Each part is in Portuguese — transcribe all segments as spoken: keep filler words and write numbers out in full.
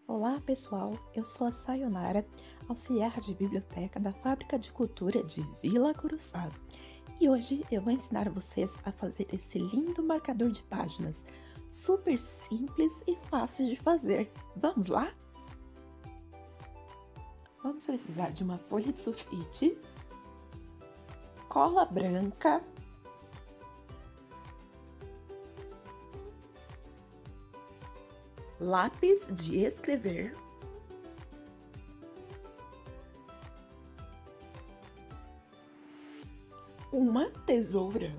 Olá pessoal, eu sou a Sayonara, auxiliar de biblioteca da Fábrica de Cultura de Vila Curuçá. E hoje eu vou ensinar vocês a fazer esse lindo marcador de páginas, super simples e fácil de fazer. Vamos lá? Vamos precisar de uma folha de sulfite, cola branca, lápis de escrever, uma tesoura,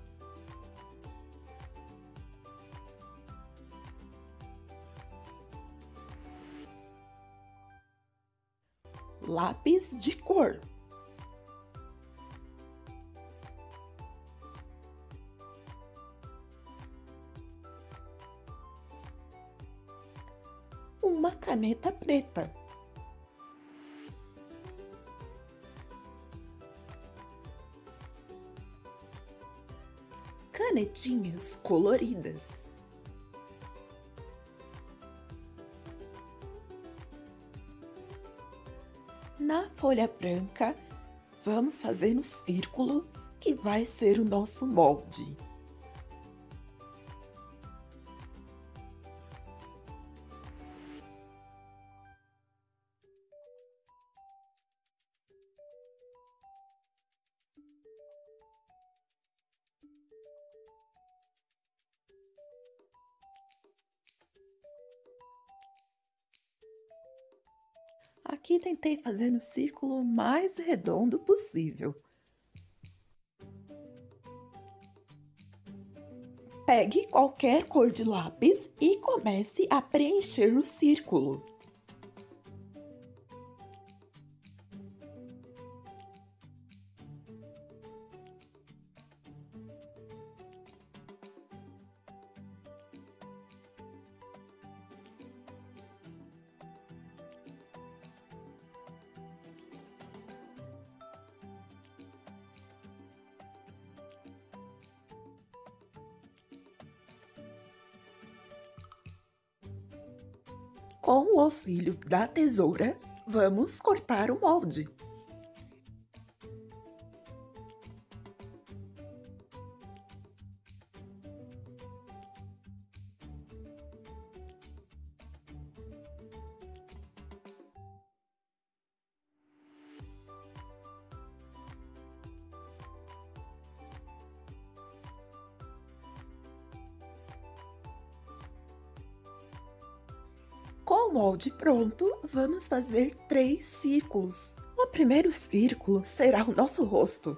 lápis de cor, uma caneta preta, canetinhas coloridas, na folha branca, vamos fazer no círculo que vai ser o nosso molde. Aqui tentei fazer no círculo mais redondo possível. Pegue qualquer cor de lápis e comece a preencher o círculo. Com o auxílio da tesoura, vamos cortar o molde. Com o molde pronto, vamos fazer três círculos. O primeiro círculo será o nosso rosto.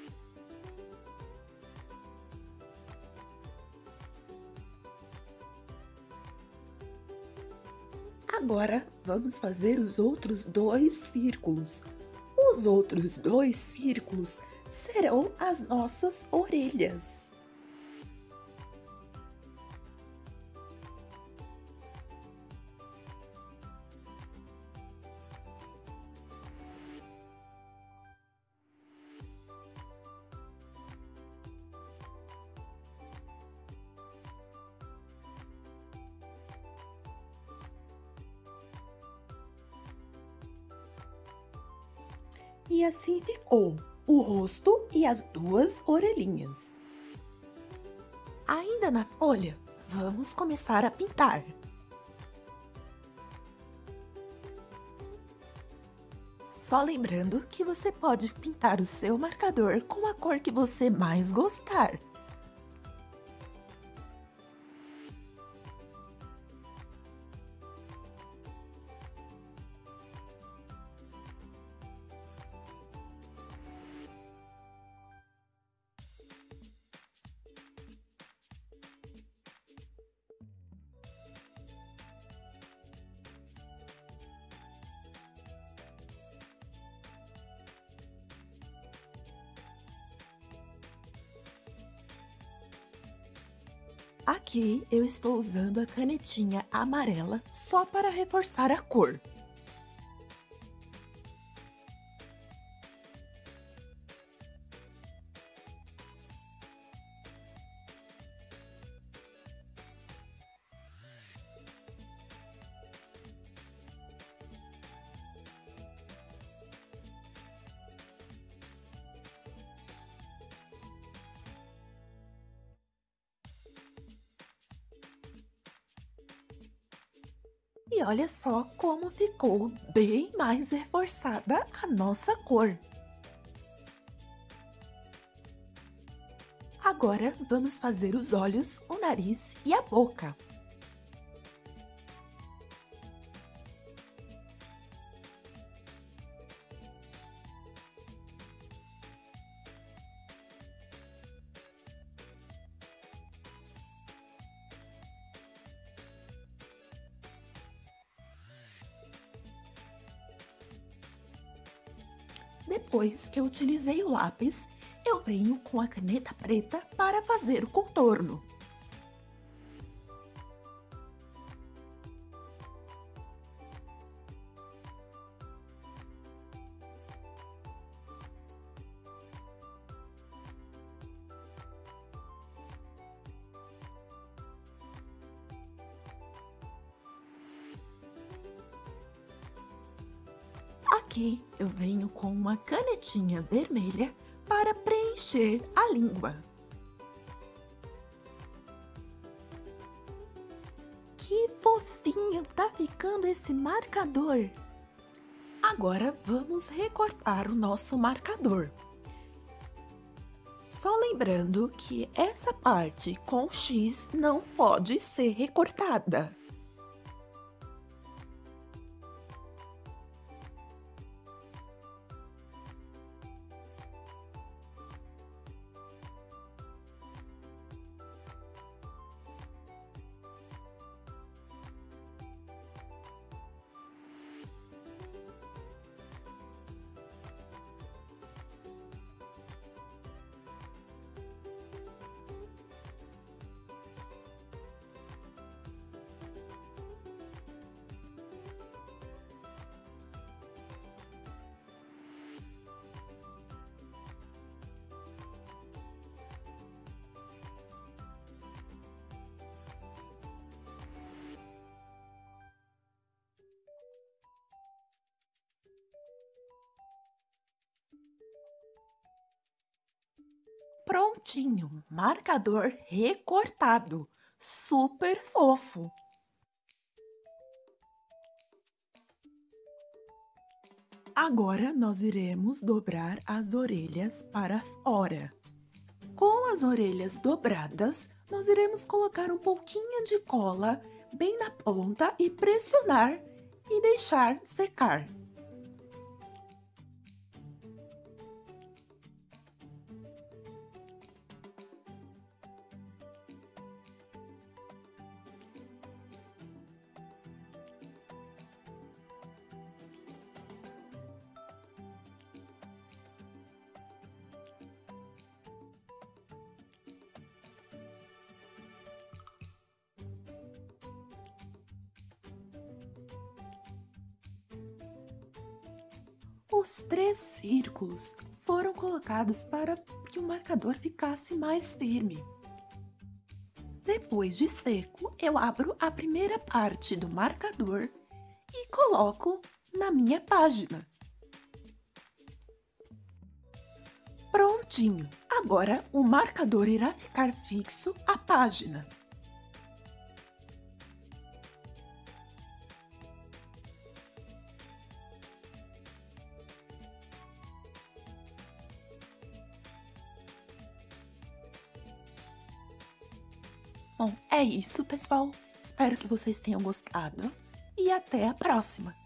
Agora, vamos fazer os outros dois círculos. Os outros dois círculos serão as nossas orelhas. E assim ficou o rosto e as duas orelhinhas. Ainda na folha, vamos começar a pintar. Só lembrando que você pode pintar o seu marcador com a cor que você mais gostar. Aqui eu estou usando a canetinha amarela só para reforçar a cor. E olha só como ficou bem mais reforçada a nossa cor. Agora vamos fazer os olhos, o nariz e a boca. Depois que eu utilizei o lápis, eu venho com a caneta preta para fazer o contorno. Aqui eu venho com uma canetinha vermelha para preencher a língua. Que fofinho tá ficando esse marcador! Agora vamos recortar o nosso marcador. Só lembrando que essa parte com X não pode ser recortada. Prontinho, marcador recortado, super fofo. Agora nós iremos dobrar as orelhas para fora. Com as orelhas dobradas, nós iremos colocar um pouquinho de cola bem na ponta e pressionar e deixar secar. Os três círculos foram colocados para que o marcador ficasse mais firme. Depois de seco, eu abro a primeira parte do marcador e coloco na minha página. Prontinho! Agora o marcador irá ficar fixo à página. Bom, é isso, pessoal. Espero que vocês tenham gostado e até a próxima!